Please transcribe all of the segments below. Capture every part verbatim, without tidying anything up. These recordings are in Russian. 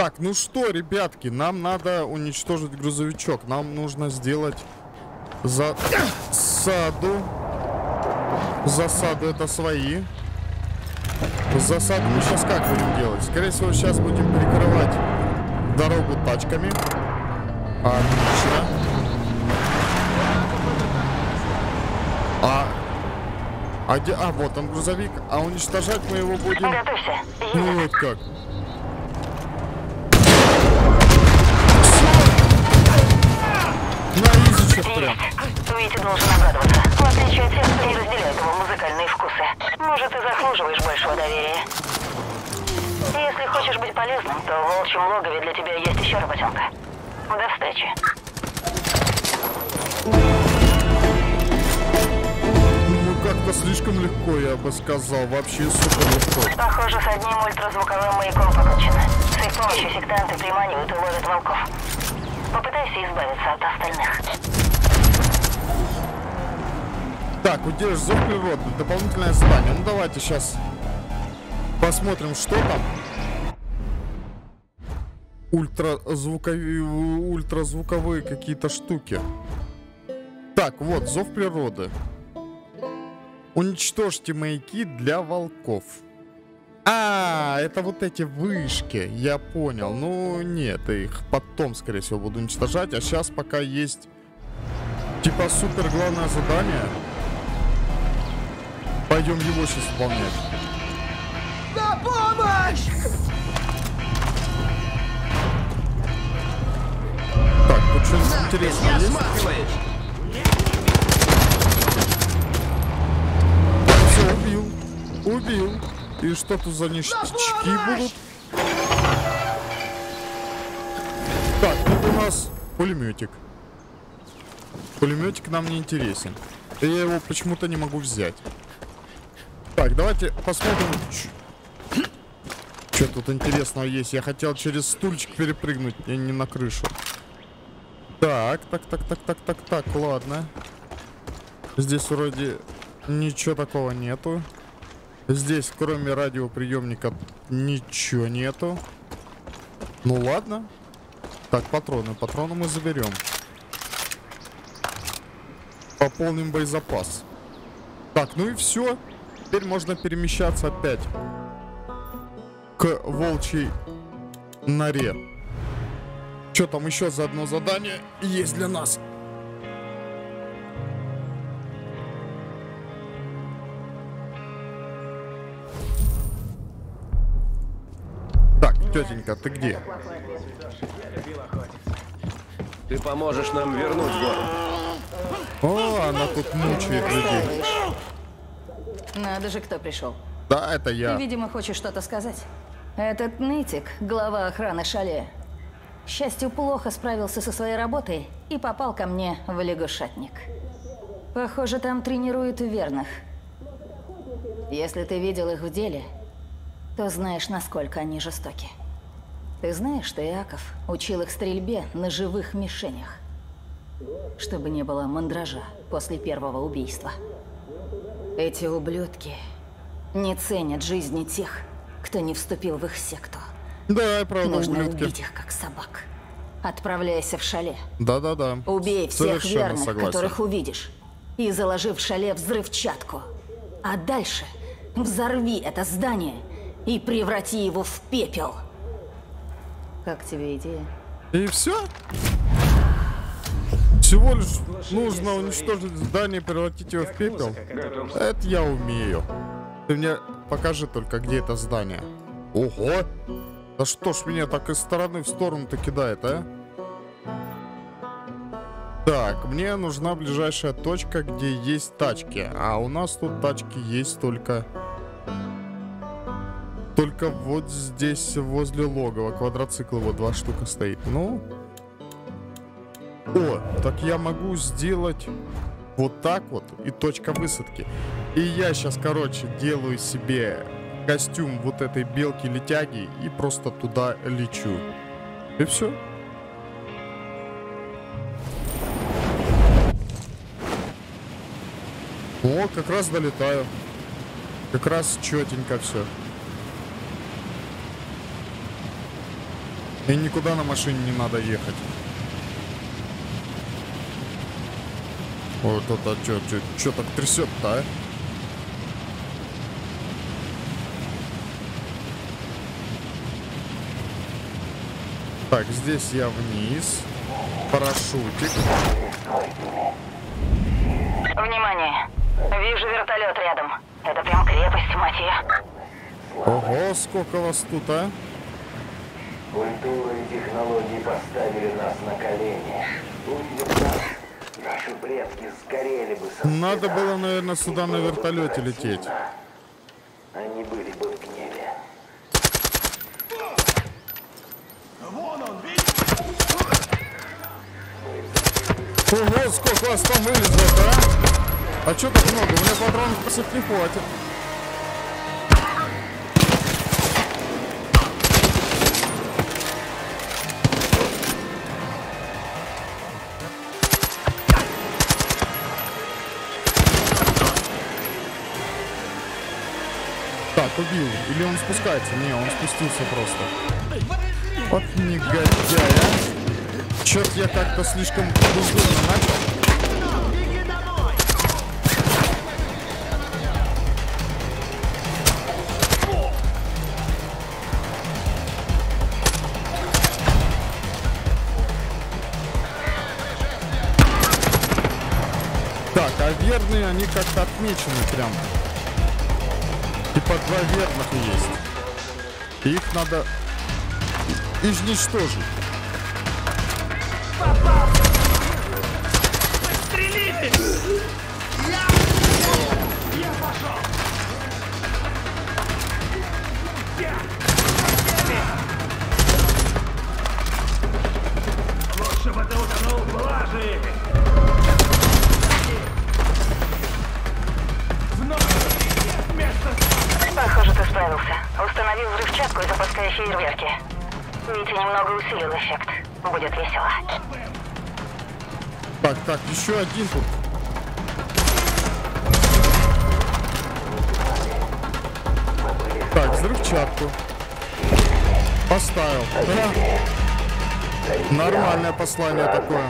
Так, ну что, ребятки, нам надо уничтожить грузовичок. Нам нужно сделать засаду. Засаду это свои. Засаду мы сейчас как будем делать? Скорее всего, сейчас будем перекрывать дорогу тачками. Отлично. А, а, где, а вот он грузовик. А уничтожать мы его будем... Готовься. Ну вот как. На изичек прям. Витя должен обрадоваться. В отличие от тех, кто не разделяет его музыкальные вкусы. Может, ты заслуживаешь большего доверия. Если хочешь быть полезным, то в волчьем логове для тебя есть еще работенка. До встречи. Ну как-то слишком легко, я бы сказал. Вообще супер легко. Похоже, с одним ультразвуковым маяком покончено. С их помощью сектанты приманивают и ловят волков. Попытайся избавиться от остальных. Так, удержишь зов природы. Дополнительное задание. Ну давайте сейчас посмотрим, что там. Ультразвуковые, ультразвуковые какие-то штуки. Так, вот, зов природы. Уничтожьте маяки для волков. А, это вот эти вышки, я понял. Ну, нет, их потом, скорее всего, буду уничтожать. А сейчас пока есть, типа, супер главное задание. Пойдем его сейчас выполнять. На помощь! Так, тут что-нибудь интересное есть? Все, убил. Убил. И что тут за ништячки будут? Так, тут у нас пулеметик. Пулеметик нам не интересен. И я его почему-то не могу взять. Так, давайте посмотрим, что тут интересного есть. Я хотел через стульчик перепрыгнуть, а не на крышу. Так, так, так, так, так, так, так, ладно. Здесь вроде ничего такого нету. Здесь, кроме радиоприемника, ничего нету. Ну ладно. Так, патроны. Патроны мы заберем. Пополним боезапас. Так, ну и все. Теперь можно перемещаться опять к волчьей норе. Что там еще за одно задание есть для нас? Так, тетенька, ты где? Ты поможешь нам вернуть город. О, она тут мучает людей. Надо же, кто пришел. Да, это я. Ты, видимо, хочешь что-то сказать. Этот нытик, глава охраны шале, к счастью, плохо справился со своей работой и попал ко мне в лягушатник. Похоже, там тренируют верных. Если ты видел их в деле, то знаешь, насколько они жестоки. Ты знаешь, что Иаков учил их стрельбе на живых мишенях, чтобы не было мандража после первого убийства. Эти ублюдки не ценят жизни тех, кто не вступил в их секту. Да, правда, Нужно ублюдки. убить их, как собак. Отправляйся в шале. Да-да-да. Убей всех Совершенно верных, согласен. которых увидишь. И заложи в шале взрывчатку. А дальше взорви это здание и преврати его в пепел. Как тебе идея? И все? Всего лишь нужно уничтожить здание и превратить его в пепел. Это я умею. Ты мне покажи только, где это здание. Ого! Да что ж меня так из стороны в сторону-то кидает, а? Так, мне нужна ближайшая точка, где есть тачки. А у нас тут тачки есть только... Только вот здесь, возле логова. Квадроцикл вот два штука стоит. Ну... О, так я могу сделать вот так вот и точка высадки. И я сейчас, короче, делаю себе костюм вот этой белки-летяги и просто туда лечу. И все. О, как раз долетаю. Как раз четенько все. И никуда на машине не надо ехать. Вот это что, что, что так трясет-то, а? Так, здесь я вниз. Парашютик. Внимание! Вижу вертолет рядом. Это прям крепость, мать ее. Ого, сколько вас тут, а? Культура и технологии поставили нас на колени. Увидев нас, наши предки сгорели бы со Надо стыда. было, наверное, сюда на вертолете лететь. Они были бы в гневе. Ого, сколько вас там вылезло, а? А чё так много? У меня патронов всех не хватит. Так, убил. Или он спускается? Не, он спустился просто. Вот негодяй, а. Чё-то я как-то слишком бездумно начал. Так, а верные, они как-то отмечены прям. Типа два верных есть. И их надо изничтожить. Похоже, ты справился. Установил взрывчатку и запуская фейерверки. Витя немного усилил эффект. Будет весело. Так, так, еще один тут. Так, взрывчатку. Поставил. Да. Нормальное послание такое.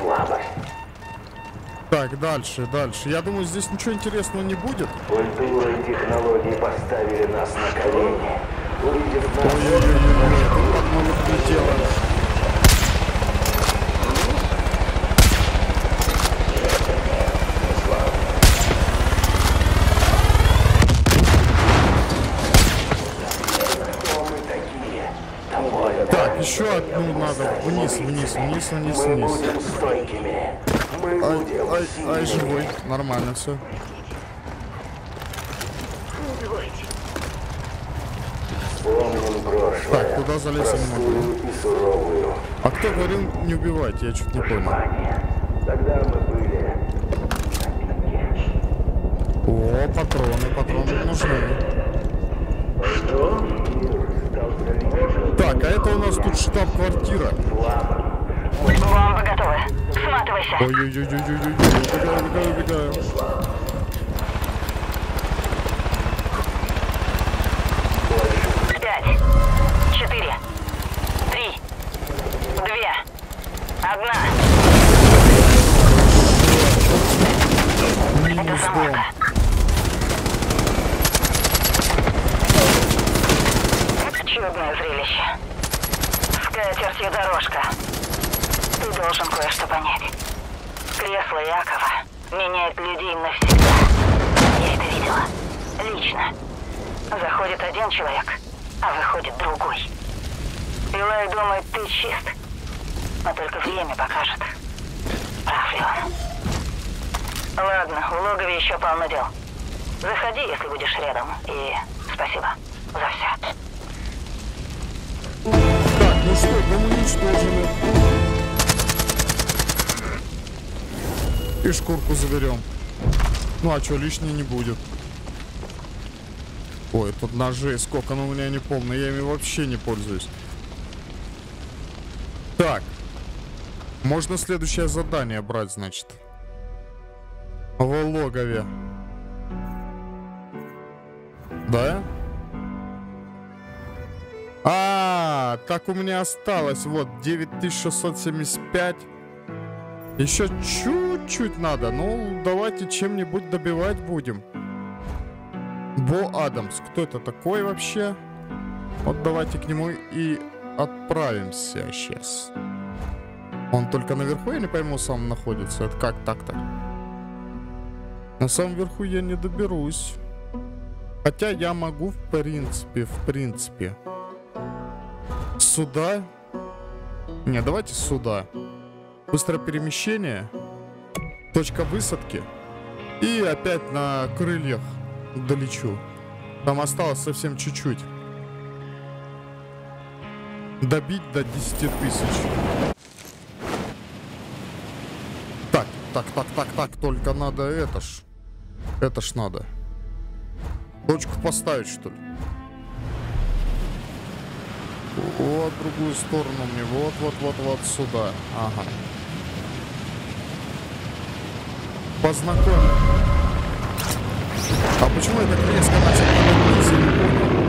Так, дальше, дальше. Я думаю, здесь ничего интересного не будет. Культура и технологии поставили нас на колени. Увидев нас, Ой-ой-ой, тут так много прилетело. кто мы такие? Тобой Так, еще одну надо. Вниз, вниз, вниз, вниз, мы вниз. будем стойкими. Мы Ай, будем ай, ай, сильными. живой. Нормально все. Помним прошлое. Так, куда залезть я не могу. Простую и суровую. А кто говорил не убивайте? Я что-то не понял. Тогда мы были на пике. О, патроны, патроны нужны. Так, а это у нас тут штаб-квартира. Бомба готова. Сматывайся. Ой-ой-ой-ой-ой-ой, убегаю, убегаю, убегаю. Пять, четыре, три, две, одна. Это Минус дом. самарка. Чудное зрелище. Скатертью дорожка. Ты должен кое-что понять. Кресло Якова меняет людей навсегда. Я это видела. Лично. Заходит один человек, а выходит другой. Илай думает, ты чист. Но только время покажет, прав ли он. Ладно, в логове еще полно дел. Заходи, если будешь рядом. И спасибо за все. Так, ну что, дом уничтожили. И шкурку заберем. Ну а что, лишней не будет. Ой, тут ножей сколько, но у меня не полно, я ими вообще не пользуюсь. Так. Можно следующее задание брать, значит. В логове. Да? А, Ага, так у меня осталось. Вот, девять тысяч шестьсот семьдесят пять. Еще чуть-чуть надо. Ну, давайте чем-нибудь добивать будем. Бо Адамс. Кто это такой вообще? Вот давайте к нему и отправимся сейчас. Он только наверху, я не пойму, сам находится. Это как так-то? На самом верху я не доберусь. Хотя я могу, в принципе, в принципе. Сюда. Не, давайте сюда. Быстрое перемещение. Точка высадки. И опять на крыльях долечу. Там осталось совсем чуть-чуть. Добить до десяти тысяч. Так, так, так, так, так. Только надо это ж. Это ж надо. Точку поставить, что ли? Вот, в другую сторону мне. Вот, вот, вот, вот сюда. Ага. Познакомим. А почему я так резко начал подниматься, не понял?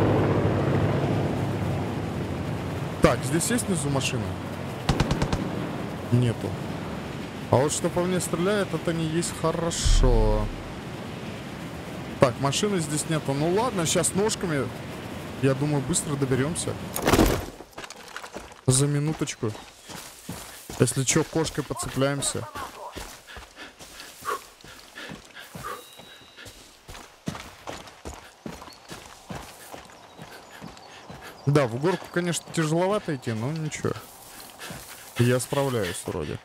Так, здесь есть внизу машина? Нету. А вот что по мне стреляет, это не есть хорошо. Так, машины здесь нету. Ну ладно, сейчас ножками, я думаю, быстро доберемся. За минуточку. Если что, кошкой подцепляемся. Да, в горку, конечно, тяжеловато идти, но ничего. Я справляюсь вроде.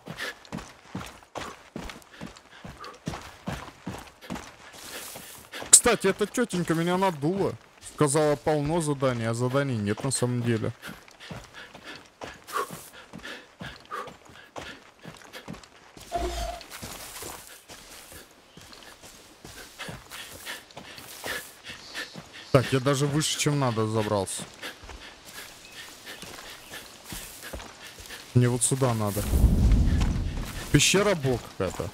Кстати, эта тетенька меня надула. Сказала, полно заданий, а заданий нет на самом деле. Так, я даже выше, чем надо, забрался. Мне вот сюда надо. Пещера бог какая-то.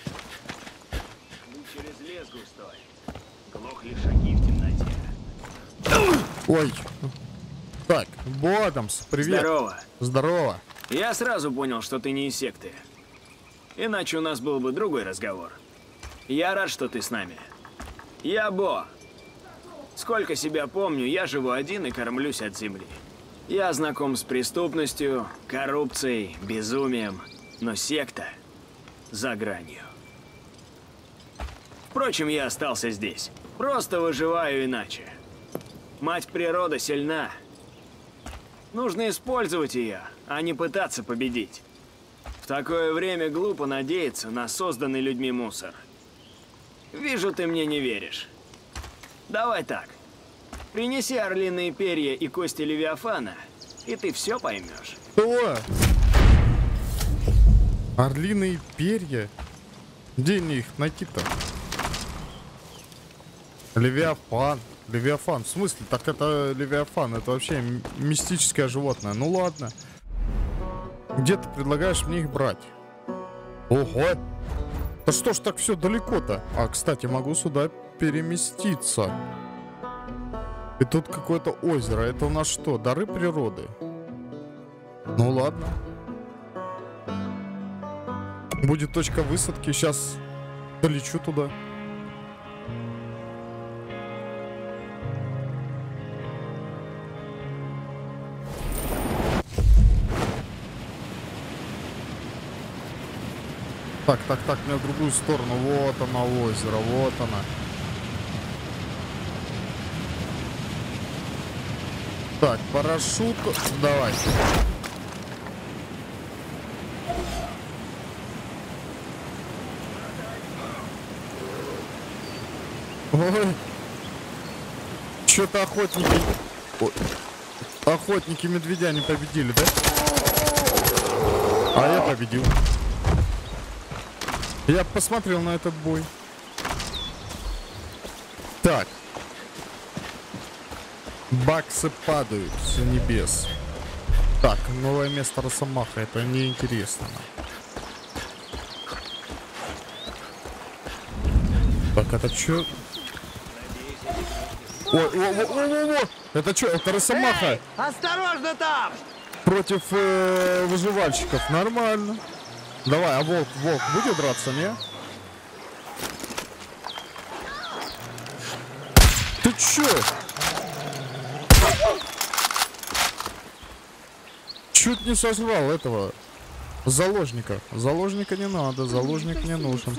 Через лес густой. Глохли шаги в темноте. Ой. Так, Бо Адамс, привет. Здорово. Здорово. Я сразу понял, что ты не из секты. Иначе у нас был бы другой разговор. Я рад, что ты с нами. Я Бо. Сколько себя помню, я живу один и кормлюсь от земли. Я знаком с преступностью, коррупцией, безумием, но секта за гранью. Впрочем, я остался здесь. Просто выживаю иначе. Мать природа сильна. Нужно использовать ее, а не пытаться победить. В такое время глупо надеяться на созданный людьми мусор. Вижу, ты мне не веришь. Давай так. Принеси орлиные перья и кости Левиафана, и ты все поймешь. Что? Орлиные перья? Где мне их найти-то? Левиафан. Левиафан. В смысле? Так это Левиафан. Это вообще мистическое животное. Ну ладно. Где ты предлагаешь мне их брать? Ого! Да что ж так все далеко-то? А, кстати, могу сюда переместиться. И тут какое-то озеро. Это у нас что? Дары природы? Ну ладно. Будет точка высадки. Сейчас долечу туда. Так, так, так, мне в другую сторону. Вот она, озеро, вот она. Так, парашют. Давай. Ой. Что-то охотники... Ой. Охотники медведя не победили, да? А я победил. Я посмотрел на этот бой. Так. Баксы падают с небес. Так, новое место Росомаха. Это неинтересно. Так, это чё? Ой, о, о, о, о, о! Это что? Это Росомаха Эй, осторожно там! против э, выживальщиков. Нормально. Давай, а волк, волк будет драться, не? Ты чё? Чуть не сожрал этого заложника. Заложника не надо, заложник не нужен.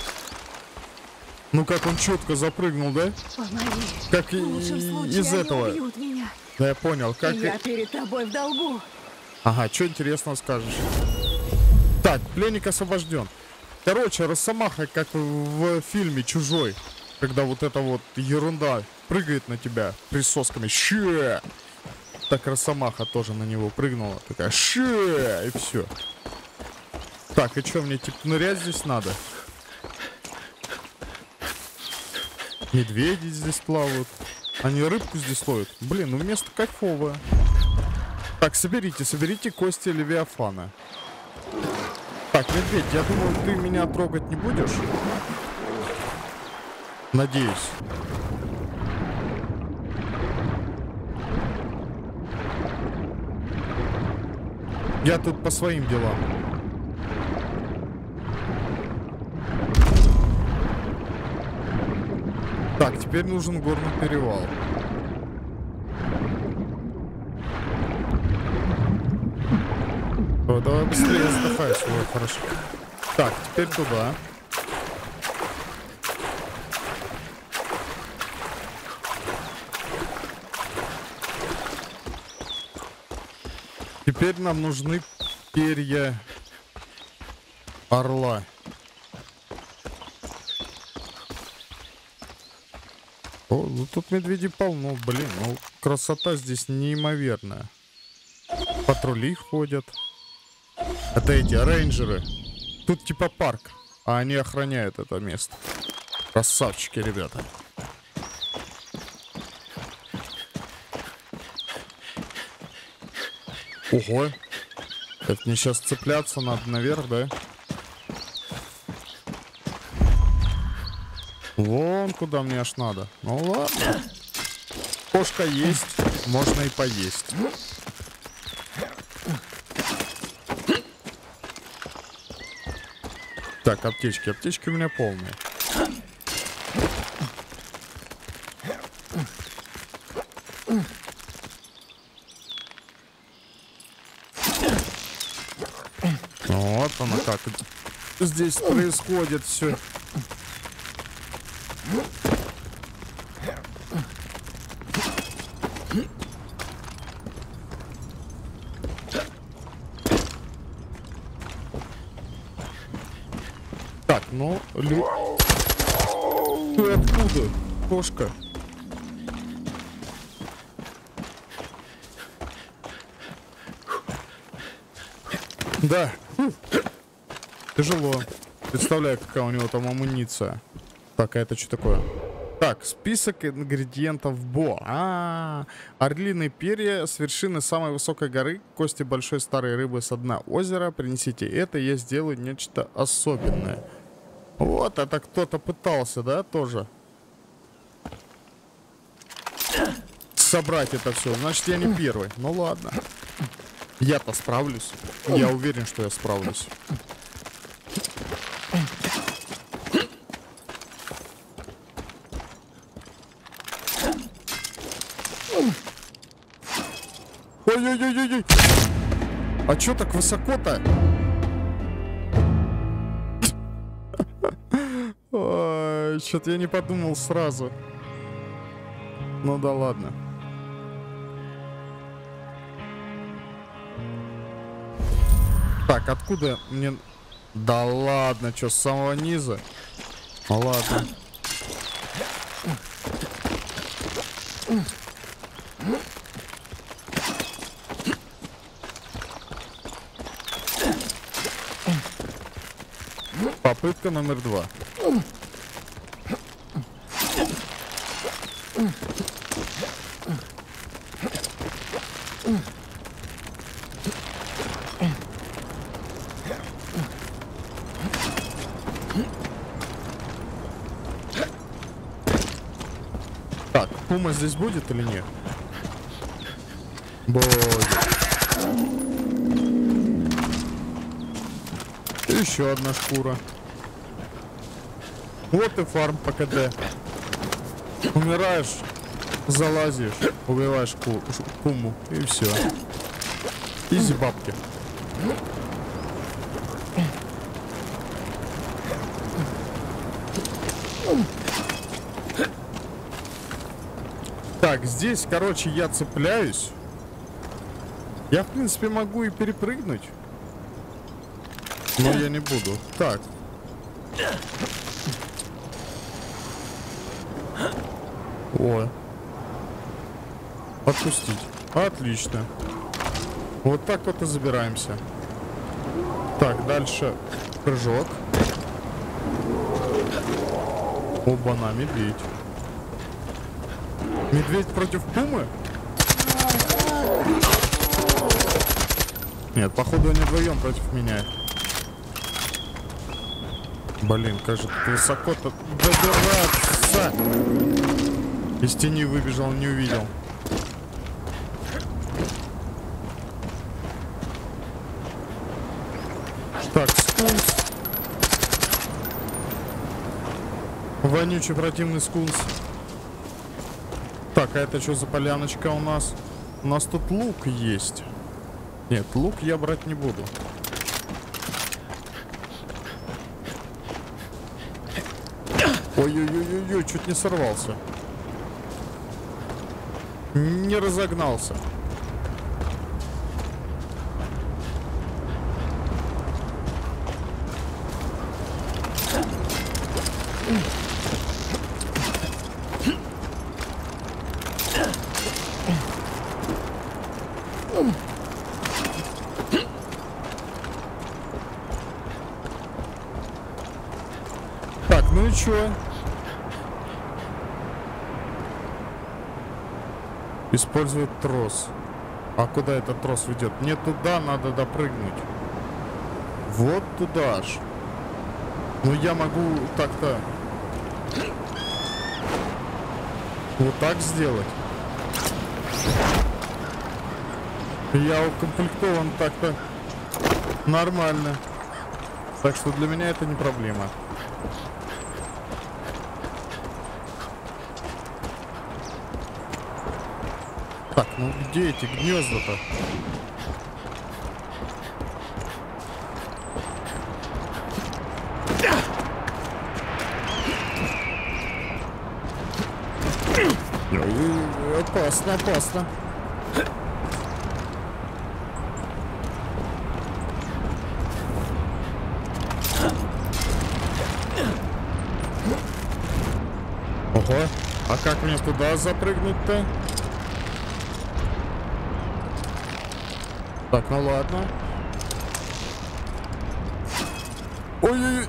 Ну как он четко запрыгнул, да? Помоги. Как и В лучшем случае из они этого. убьют меня. Да я понял. Как Я и... перед тобой в долгу. Ага, что интересного скажешь? Так, пленник освобожден. Короче, Росомаха, как в фильме «Чужой», когда вот эта вот ерунда прыгает на тебя присосками. Ща! Так Росомаха тоже на него прыгнула. Такая ща! И все. Так, и что, мне типа нырять здесь надо? Медведи здесь плавают. Они рыбку здесь ловят. Блин, ну место кайфовое. Так, соберите, соберите кости Левиафана. Так, медведь, я думаю, ты меня трогать не будешь? Надеюсь. Я тут по своим делам. Так, теперь нужен горный перевал. О, давай быстрее сдыхай свой, хорошо. Так, теперь туда. Теперь нам нужны перья орла. О, ну тут медведей полно, блин, ну красота здесь неимоверная. Патрули ходят. Это эти рейнджеры. Тут типа парк, а они охраняют это место. Красавчики, ребята. Ого. Это мне сейчас цепляться надо наверх, да? Вон куда мне аж надо. Ну ладно. Кошка есть, можно и поесть. Так, аптечки. Аптечки у меня полные. Вот оно как здесь происходит все. Так, ну, лю... Ты откуда, кошка? Да. Фу. Тяжело. Представляю, какая у него там амуниция. Так, а это что такое? Так, список ингредиентов Бо. А, -а, а орлиные перья с вершины самой высокой горы, кости большой старой рыбы со дна озера. Принесите это, я сделаю нечто особенное. Вот, это кто-то пытался, да, тоже собрать это все. Значит, я не первый. Ну ладно. Я-то справлюсь. Я уверен, что я справлюсь. Ой-ой-ой-ой-ой. А чё так высоко-то? Ой, что-то я не подумал сразу. Ну да ладно. Так, откуда мне... Да ладно, что, с самого низа? Ну ладно. Попытка номер два. Так, пума здесь будет или нет? Будет. Еще одна шкура. Вот и фарм по КД. Умираешь, залазишь, убиваешь ку куму и все. Изи бабки. Так, здесь, короче, я цепляюсь. Я, в принципе, могу и перепрыгнуть. Но я не буду. Так. О. Отпустить. Отлично. Вот так вот и забираемся. Так, дальше прыжок. Оба-на, медведь. Медведь против пумы? Нет, походу они вдвоем против меня. Блин, кажется, высоко-то добираться. Из тени выбежал, не увидел. Так, скунс. Вонючий противный скунс. Так, а это что за поляночка у нас? У нас тут лук есть. Нет, лук я брать не буду. Ой-ой-ой-ой, чуть не сорвался. Не разогнался. Так, ну и чё? Использует трос. А куда этот трос ведет? Мне туда надо допрыгнуть. Вот туда ж. Ну я могу так-то вот так сделать. Я укомплектован так-то нормально. Так что для меня это не проблема. Так, ну где эти гнезда-то? Ой, опасно, опасно. Ого, а как мне туда запрыгнуть-то? Так, ну ладно. Ой-ой-ой.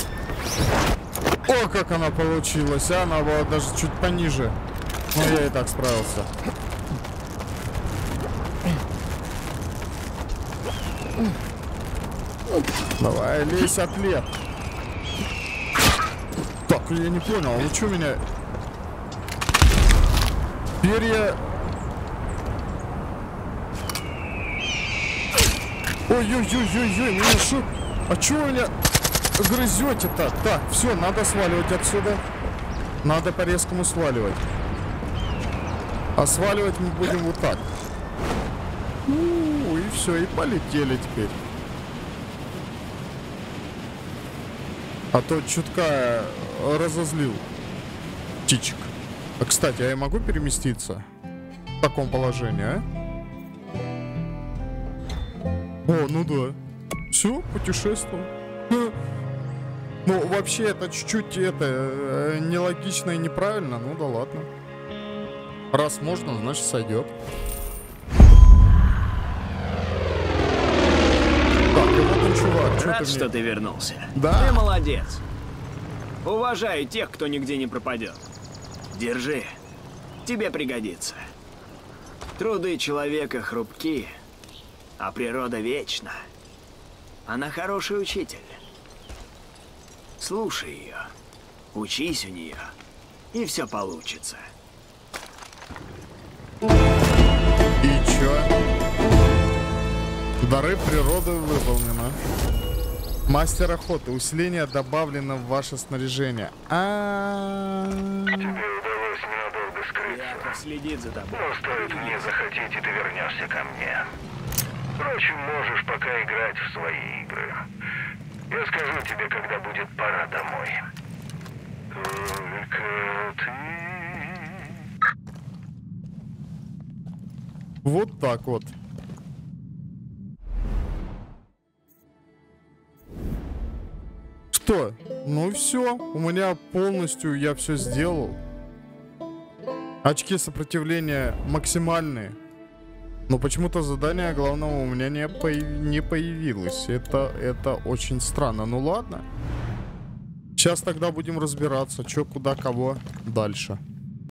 О, как она получилась. А она была даже чуть пониже. Но я и так справился. Давай, лезь, ответ. Так, я не понял, вы что меня... Перья... Ой-ой-ой-ой-ой, меня шут. А чё вы меня грызете-то? Так, все, надо сваливать отсюда. Надо по-резкому сваливать. А сваливать мы будем вот так. Ну, и все, и полетели теперь. А то чутка разозлил птичек. А, кстати, а я могу переместиться в таком положении, а? О, ну да. Все, путешествовал. Ну, вообще, это чуть-чуть это нелогично и неправильно. Ну да ладно. Раз можно, значит сойдет. Так, и вот он, чувак. Рад, ты что мне... ты вернулся. Да. Ты молодец. Уважаю тех, кто нигде не пропадет. Держи. Тебе пригодится. Труды человека хрупки, а природа вечна. Она хороший учитель. Слушай ее, учись у нее, и все получится. И чё? Дары природы выполнено. Мастер охоты. Усиление добавлено в ваше снаряжение. А Тебе удалось ненадолго скрыться. Яков следит за тобой. Но стоит мне захотеть, и ты вернешься ко мне. Впрочем, можешь пока играть в свои игры. Я скажу тебе, когда будет пора домой. Только ты... Вот так вот. Что? Ну все, у меня полностью я все сделал. Очки сопротивления максимальные. Но почему-то задание главного у меня не, появ... не появилось. Это, это очень странно. Ну ладно. Сейчас тогда будем разбираться, что, куда, кого дальше.